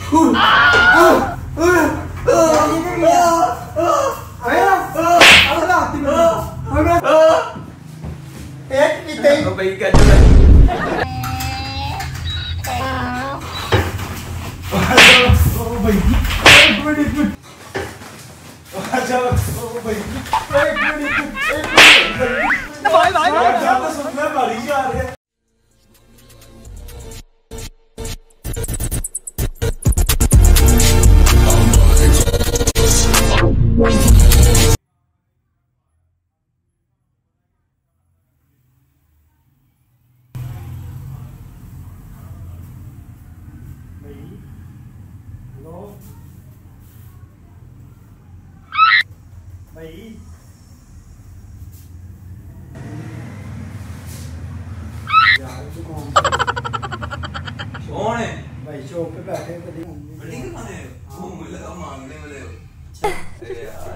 कौन है भाई? चौक पे बैठे बड़ी खाने वो मुझे लगा मांगने वाले हो। अरे यार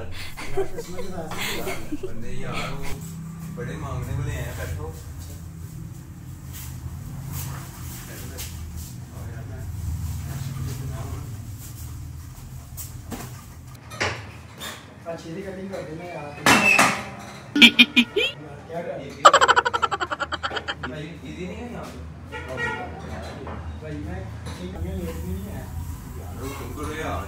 बंदे यार वो बड़े मांगने वाले हैं। बैठो अच्छी कटिंग कर देना यार। क्या कर भाई इजी नहीं है यहाँ भाई? मैं ठीक है, लेट नहीं है यार। तुम करो यार।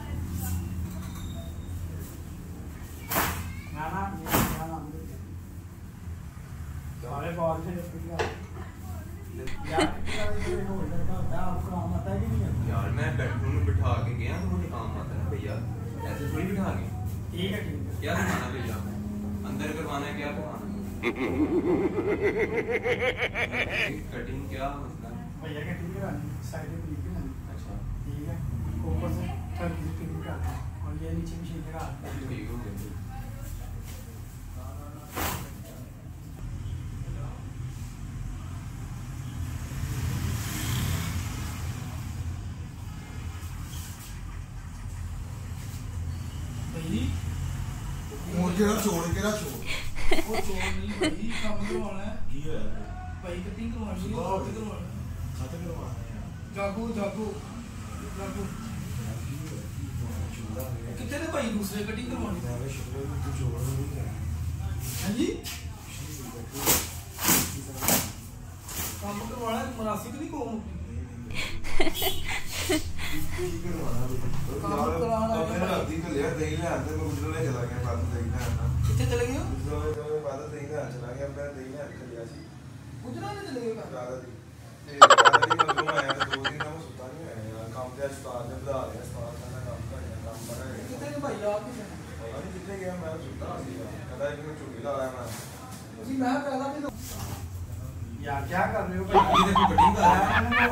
ना सारे बॉल से यार होल्डर का होता है, आपको काम आता है कि नहीं? यार मैं बेडरूम में बिठा के गया तो मुझे काम आता है भैया, ऐसे थोड़ी बिठा के। ठीक है क्या करवाना भैया? अंदर करवाना है? क्या करवाना है? कटिंग क्या मतलब? भैया कटिंग करानी साइड में क्लिप करानी। अच्छा ठीक है, ऊपर से थर्ड क्लिप कराना और ये नीचे मशीन लगा देना। ठीक हो गया। छोड़ के ना छोड़ वो छोड़ नहीं भाई, काम करवाना है। की है भाई कटिंग करवानी है, बहुत करवाना है। खत्म करवाना है जागो कितने ने भाई दूसरे कटिंग करवानी है? मैं शुक्र है तू जोड़ नहीं है। हां जी, काम करवाना है, मुनासिब नहीं को कितने चले गए हो? गुजरात चले गए कितने भाई? आप कितने मैं पैदा भी तो यार क्या कर रहे हो भाई? ये देखो कटिंग कर रहा है।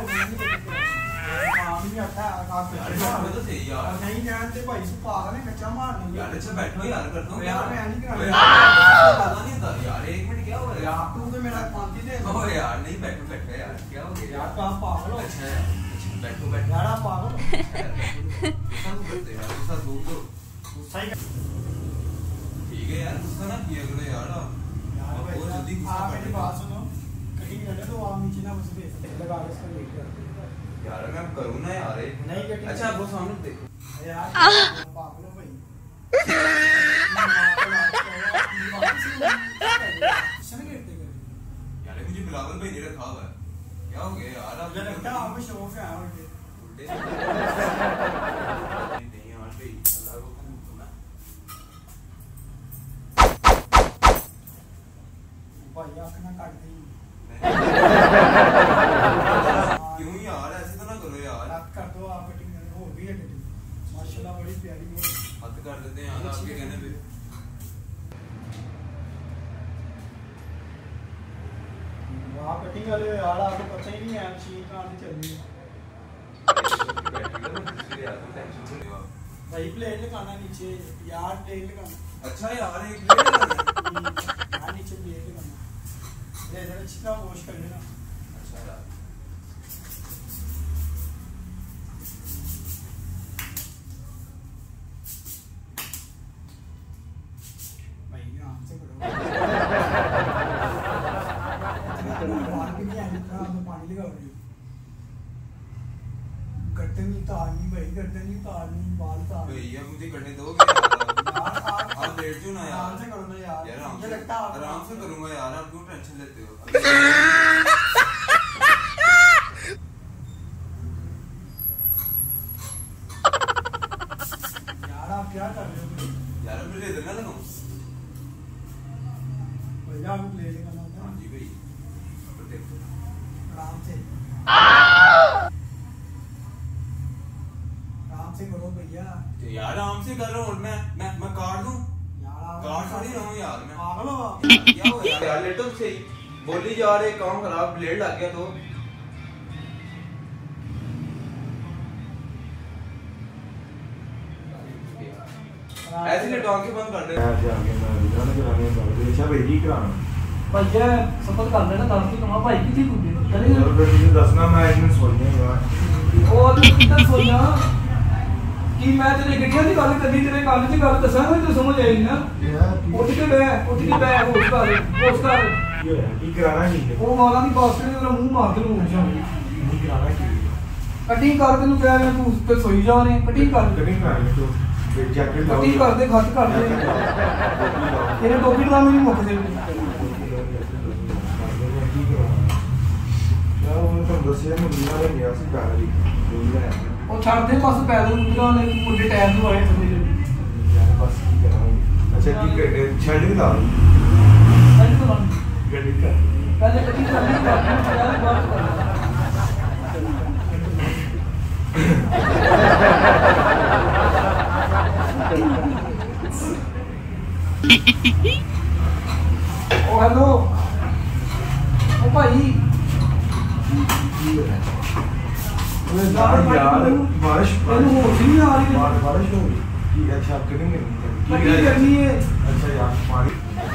काम नहीं आता आप यार तो सही यार। नहीं जानते भाई, से पागल है, कच्चा मारने यार अच्छा बैठो यार, करता हूँ यार। मैं नहीं करा पता नहीं था यार। एक मिनट क्या हो रहा है यार? तू तो मेरा पांती दे ओ यार नहीं, बैठो यार। क्या हो गया यार? तो आप पागल हो। अच्छा यार, अच्छा बैठो यार आप पागल हो। गुस्सा नहीं करते यार, गुस्सा दूर दो। सही ठीक है यार, गुस्सा ना किया करो यार। यार भाई बहुत जल्दी गुस्सा आप कर मेरी बात सुनो, कटिंग कर तो आप नीचे ना बस भेज लगा के इसको लेट कर यार। मैं करूँ ना यार एक नहीं कटिंग। अच्छा वो सामने देखो यार पागल हो भाई। यार मुझे बिलावल भाई ने रखा हुआ है। क्या हो गया यार? आप लगता है आपको शौक है नहीं यार भाई, अल्लाह को सुना भाई आंख ना काट दी। क्यों यार? ऐसे तो ना करो यार। हाथ कर दो आप, कटिंग हो भी है कटिंग माशाल्लाह बड़ी प्यारी है। हाथ कर देते हैं यार आपके कहने पे। आप कटिंग वाले यार, आपको पता ही नहीं है मशीन कहाँ से चल रही है। भाई प्लेट लगाना नीचे यार, प्लेट लगाना। अच्छा यार एक प्लेट लगाना हाँ नीचे प्लेट लगाना। ये जरा अच्छी तरह वॉश कर लेना। अच्छा यार भाई आराम से करो। पानी लगा रही हो। कटनी तारनी भाई, कटनी तारनी, बाल तारनी भैया मुझे करने दोगे यार? आप लेट क्यों ना यार? आराम से करो ना यार, मुझे लगता है आराम से करूंगा यार, आप क्यों टेंशन लेते हो? यार आप क्या कर रहे हो यार मुझे इधर ना लगाऊं। भैया? आप ले लेगा ना? हाँ जी भाई, आराम से करो भैया। तो यार आराम से कर रहा हूँ। मैं काट दूं यार काट थोड़ी रहा हूँ यार मैं। पागल हो आप? क्या हो यार लेटो सही बोली जा रहे, काम खराब, ब्लेड लग गया तो ऐसे लेटो, आंखें बंद कर दे। अच्छा भाई की कराना भैया सफर कर लेना, दस की कमा भाई कितनी कुछ करे चलो फिर तुझे दसना, मैं इन्हें सोचने यार ਉਹ ਤੂੰ ਕਿੱਦਾਂ ਸੋਇਆ ਕਿ ਮੈਂ ਤੇਰੇ ਗੱਡੀਆਂ ਦੀ ਗੱਲ ਕਰਦੀ, ਤੇਰੇ ਕੰਮ ਦੀ ਗੱਲ ਦੱਸਾਂਗਾ ਤੂੰ ਸਮਝ ਆਈ ਨਾ। ਉੱਠ ਕੇ ਬੈ ਹੋਸ਼ ਕਰ। ਕੀ ਹੋਇਆ? ਕੀ ਕਰਾਣਾ ਕੀ ਹੈ? ਉਹ ਵਾਲਾ ਦੀ ਬਾਸ ਨੇ ਮੇਰਾ ਮੂੰਹ ਮਾਰ ਕੇ ਨੂੰ ਹੋਸ਼ ਆਉਂਦੀ। ਕੀ ਕਰਾਣਾ ਕੀ ਹੈ? ਕਟਿੰਗ ਕਰ ਤੈਨੂੰ ਕਹਿ ਰਿਹਾ, ਤੂੰ ਤੇ ਸੋਈ ਜਾ ਨੇ। ਕਟਿੰਗ ਕਰ, ਕਟਿੰਗ ਕਰਾਣੀ ਤੂੰ ਜੈਕਟ ਲਾਓ, ਕਟਿੰਗ ਕਰ ਦੇ, ਖੱਤ ਕਰ ਦੇ। ਇਹਨੇ ਟੋਪੀ ਲਾ ਮੈਨੂੰ ਮੁੱਕ ਦੇ। ਉਹ ਤਾਂ ਦੱਸਿਆ ਮੁੰਡਾ ਨੇ ਗਿਆ ਸੀ ਪੈਦਲ ਹੀ ਉਹ ਛੱਡ ਦੇ ਬਸ, ਪੈਦਲ ਮੁੰਡਿਆਂ ਨੇ ਮੁੰਡੇ ਟਾਇਰ ਨੂੰ ਆਏ ਥੱਲੇ ਜਿਹੇ। ਯਾਰ ਬਸ ਕੀ ਕਰਾਂਗੇ। ਅੱਛਾ ਕੀ ਕਰਦੇ ਛੱਡ ਨਹੀਂ ਲਾ ਸਹੀ ਤੋਂ ਨਾ ਗੱਡੀ ਕਰ ਪਹਿਲੇ ਕਟਿੰਗ ਕਰਨੀ, ਬਾਅਦ ਬਾਅਦ ਕਰਨਾ। ਉਹ ਹੈਲੋ ਉਹ ਭਾਈ यार बारिश ਇਹਨੂੰ ਹੋਸ਼ ਨਹੀਂ ਆ ਰਹੀ। बारिश हो गई की अच्छा आप करेंगे कटिंग करनी है। अच्छा यार पानी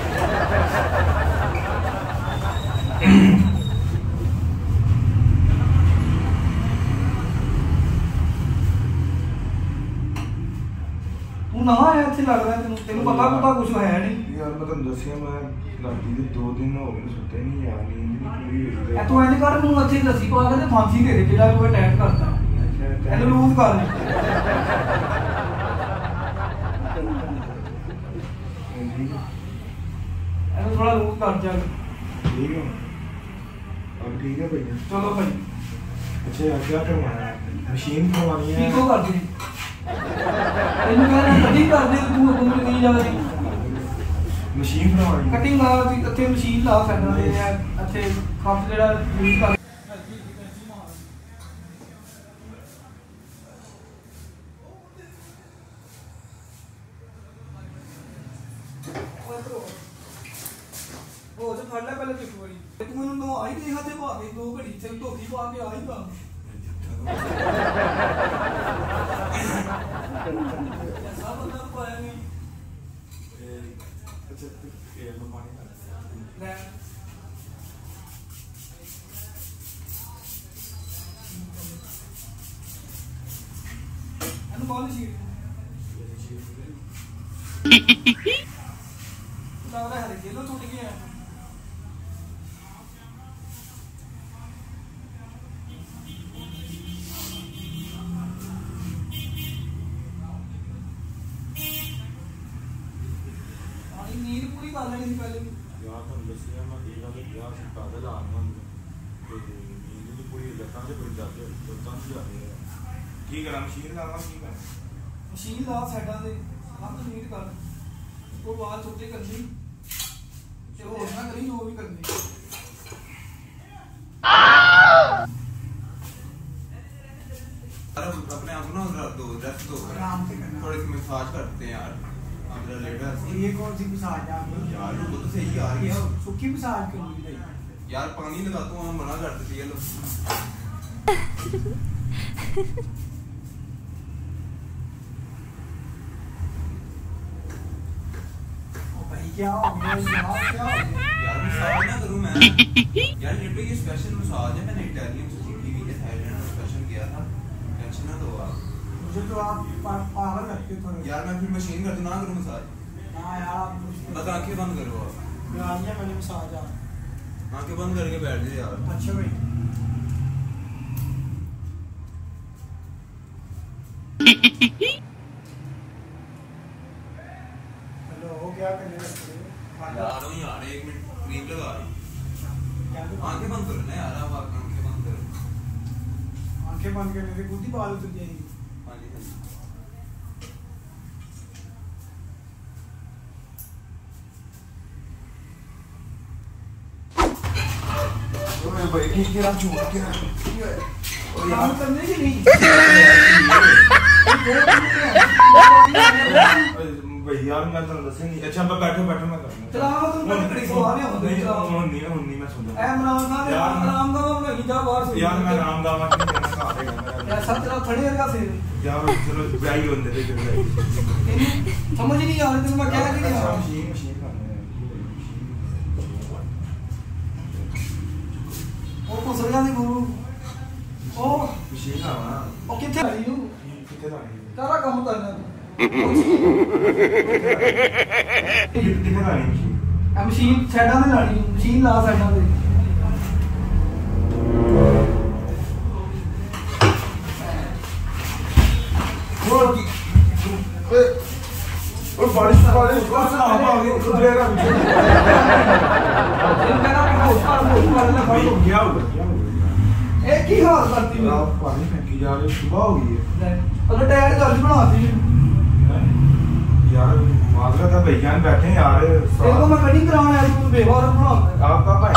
ਤੂੰ ਨਵਾਂ ਆਇਆ ਇੱਥੇ ਲੱਗਦਾ, ਤੈਨੂੰ ਪਤਾ ਕੁਝ ਹੈ ਨਹੀਂ यार मैं तुम दसिया मैं राती दे 2 दिन हो गए सुते नहीं यार, नींद नहीं पूरी हुई ਐ ਤੂੰ ਐਂ ਕਰ, ਤੂੰ ਅੱਛੀ ਲੱਸੀ ਪਾ ਕੇ ਤੇ ਫਾਂਸੀ ਦੇ ਦੇ, ਜਿਹੜਾ ਕੋਈ ਅਟੈਕ ਕਰਦਾ ਇਹਨੂੰ ਲੂਜ਼ ਕਰ। ਇਹਨੂੰ ਥੋੜਾ ਲੂਜ਼ ਕਰ ਜਾ। ठीक है अब ठीक है भैया। ਚਲੋ ਭਾਈ अच्छा यार क्या करवाना है? मशीन करवानी है? ਕੀ ਕੋ ਕਰਦੇ ਇਹਨੂੰ ਕਹਿੰਦਾ ਕਟਿੰਗ ਕਰਦੇ, ਤੂੰ ਹੁਕਮ ਨਹੀਂ ਜਾ ਰਹੀ। मशीन करवानी है? ਕਟਿੰਗ ਲਾ, ਇੱਥੇ ਮਸ਼ੀਨ ਲਾ ਫੈਨਾਂ ਦੇ ਇੱਥੇ ਖੱਪ ਜਿਹੜਾ ਯੂਜ਼ ਕਰ। ਉਹ ਤੇ ਫੜ ਲੈ ਪਹਿਲੇ ਇੱਕ ਵਾਰੀ, ਤੂੰ ਮੈਨੂੰ ਨੋ ਆਈ ਦੇ ਹੱਥੇ ਪਾ ਕੇ 2 ਘੜੀ ਤੇ ਧੋਖੀ ਪਾ ਕੇ ਆਈ ਪਾ। ऐसा बंदा पाया नहीं। अच्छा ये लो पानी का ले अनु कौन सी लग रहा है गेलो टूट गया है। नींद पूरी कर लेनी पहले यार तुम दसिया मैं ठीक है यार से पैदल आ रहा हूं तो नींद तो पूरी लतां से पूरी जाते तो तंग जाते हैं की करा मशीन लावा की करा मशीन ला साइडां दे हम तो नींद कर वो बाल छोटे करनी ते हो ना करी जो भी करनी। अपने आप ना रेस्ट दो, आराम से करना। थोड़ी सी मसाज करते हैं यार। मेरा लेटा ये कौन सी मसाज है आपकी? यार वो तो सही आ रही है सूखी मसाज करनी है यार, पानी लगाता हूँ, मना करते थे ये लोग। भाई क्या हो गया यार, क्या हो गया यार मसाज ना करूँ मैं यार, लिटरली ये स्पेशल मसाज है, मैंने इटालियन से सीखी हुई है, थाईलैंड में स्पेशल किया था। टेंशन ना दो आप, मुझे तो आप पागल लगते हो थोड़े यार मैं फिर मशीन कर दूँ ना करूँ मसाज। हाँ यार बस आंखें बंद करो आप, गाड़ियाँ मैंने मसाज आप आंखें बंद करके बैठ जाओ यार। अच्छा भाई हेलो क्या करने लगे यार हूँ यार 1 मिनट क्रीम लगा रही आंखें बंद करो ना यार आप आंखें बंद करो आंखें बंद करने से खुद ही बाल उतर जाएंगे हाँ जी हाँ जी भाई ठीक है आप छोड़ के काम करने की नहीं भाई यार मैं तो दस नहीं अच्छा मैं बैठो बैठो मैं करना चलावा तुम बड़ी कड़ी सो आ रहे हो नहीं नहीं मैं सुन ऐ मनाओ ना आराम का मैं ही जा बाहर से यार मैं आराम का मत नहीं कहना खा देगा ऐसा तेरा थड़े का से यार चलो ब्राई होने दे चलो समझ नहीं आ रही मैं क्या नहीं आ रहा मशीन मशीन ਉਹ ਕੋ ਸਰਿਆ ਦੀ ਗੁਰੂ ਉਹ मशीन लाना ਉਹ ਕਿੱਥੇ ਆਈ ਨੂੰ कितने लानी ਸਾਰਾ ਕੰਮ ਕਰਨਾ कितने लानी मशीन ਆ ਮਸ਼ੀਨ ਸਾਈਡਾਂ ਤੇ ਲਾਣੀ ਮਸ਼ੀਨ ਲਾ ਸਾਈਡਾਂ ਤੇ और बारिश आ गई उधरेगा क्या होगा ਇਹ ਕੀ ਹਾਲ ਕਰਤੀ ਮੈਂ आप पानी फेंकी जा रहे हो सुबह हो गई है ਅਗਰ ਟਾਇਰ ਜਲਦੀ ਬਣਾਤੀ यार माजरा था भैया बैठे हैं यार देखो मैं कटिंग कराने आया तू बेवार बना आपका भाई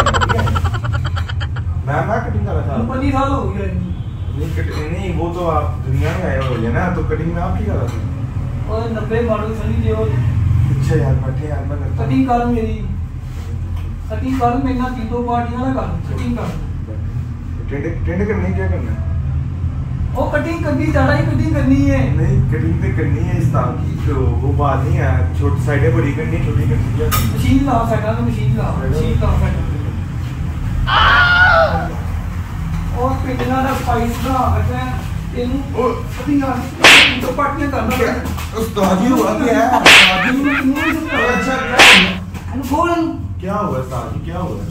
मैं कटिंग कर रहा था 25 साल हो गए नहीं वो तो आप दुनिया में आए हो ना तो कटिंग में आप ही कर रहा था और 90 मॉडल सनी देओल अच्छा यार बैठे यार मैं करता कटिंग कर मेरी कटिंग कर मेरा तीनों पार्टियां ना कर कटिंग कर टेंड करनी क्या करना है वो कटिंग करनी ज्यादा ही कटिंग करनी है नहीं कटिंग तो करनी है इस तरह की तो वो बात नहीं है छोटी साइडें बड़ी करनी है छोटी करनी है मशीन ला सकता है मशीन ला सकता और पिटना ਦਾ स्पाइस बना के ਇਹਨੂੰ ਕਟਿੰਗ ਆ तो पार्टियां करना उस्ताद जी हुआ क्या है उस्ताद जी अच्छा क्या ਇਹਨੂੰ खोल क्या हुआ उस्ताद जी क्या हुआ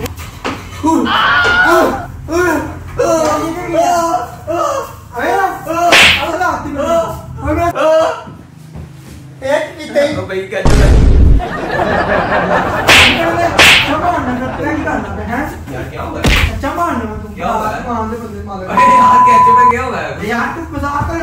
भाई क्या चल रहा है यार क्या हुआ अच्छा मारना तुम क्या हुआ? मान दे बंदे मार अरे यार कैसे में क्या हुआ है यार तू मजाक कर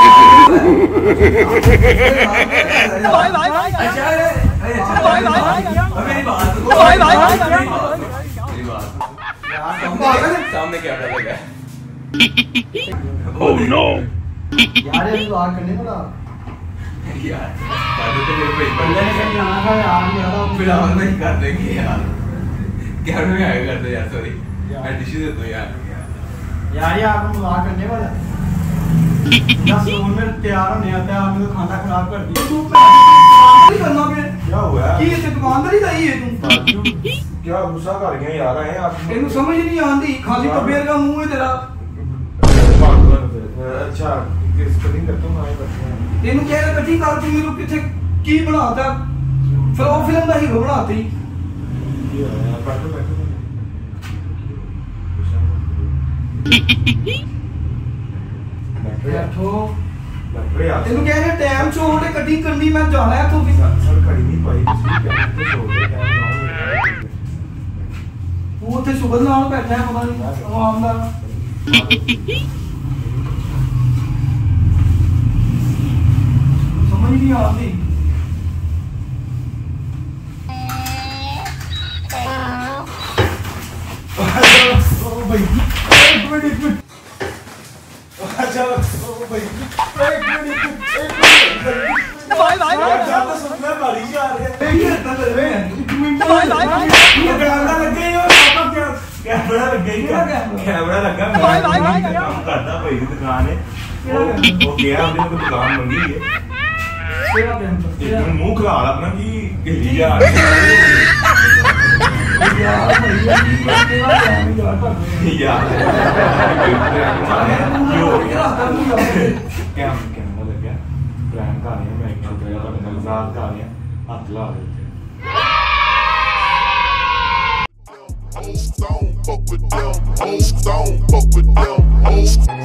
अच्छा अरे भाई मेरी बात सुनो मेरी बात सामने क्या लगा ओह नो यार ये बात करने वाला यार बात तो मेरे पे बंदे ने कहीं जाना था यार यार फिलहाल नहीं कर देंगे यार क्या में आएगा कर दो यार सॉरी मैं डिशेस दे दो यार यार ये आपको मजाक करने वाला 10 मिनट तैयार होने आता है आपने तो खाना खराब कर दिया तू नहीं करना फिर क्या हुआ की इसे दुकानदारी लाई है तू क्या गुस्सा कर गए यार आए आप ਇਹਨੂੰ ਸਮਝ ਨਹੀਂ ਆਉਂਦੀ ਖਾਲੀ ਕਬੀਰ ਦਾ ਮੂੰਹ ਹੈ ਤੇਰਾ अच्छा किस कटिंग करता हूं आए करते हैं ਇਹਨੂੰ ਕਹਿ ਰਿਹਾ ਕਟਿੰਗ ਕਰ ਤੂੰ ਇਹਨੂੰ ਕਿੱਥੇ ਕੀ ਬਣਾਤਾ ਫਿਰ ਉਹ ਫਿਲਮ ਦਾ ਹੀਰੋ ਬਣਾਤੀ ये यार बैठो बैठो ਬੈਠੋ बैठो यार ਤੈਨੂੰ ਕਹਿ ਰਿਹਾ ਟਾਈਮ ਸ਼ੋ ਉਹਨੇ ਕਟਿੰਗ ਕਰਨੀ ਮੈਂ ਜਾਣਾ ਹੈ ਤੂੰ ਵੀ सर खड़ी नहीं पाई किसी क्या तो सो गए क्या ਤੂੰ ਉੱਥੇ ਸ਼ੁਗਰ ਨਾਲ ਬੈਠਾ ਹੈ ਪਤਾ ਨਹੀਂ ਆਵਾਮ ਦਾ ਸਮਝ ਨਹੀਂ ਆਉਂਦੀ ओ भाई एक मिनट अच्छा ओ भाई एक मिनट भाई ज्यादा सुनना बारिश आ रही है ਇਹ ਤਾਂ ਲਵੇ कैमरा लग गई और पापा क्या कैमरा लग गई कैमरा लगा मैं काम करता भाई की दुकान है वो गया हमने को दुकान मंगी है ਕਿਹੜਾ ਬੈਂਕ एक मुंह खा अपना की गिल्ली जा ਯਾਰ ਭਈਆ ਜੀ ਕਿਹੜਾ ਬੈਂਕ ਯਾਰ ਭੱਜ यार क्या कैमरा लग गया प्रैंक कर रहे हैं मैं एक रुपया का मजाक कर रहे हैं हाथ ला रहे थे Don't fuck with them. Don't fuck with them.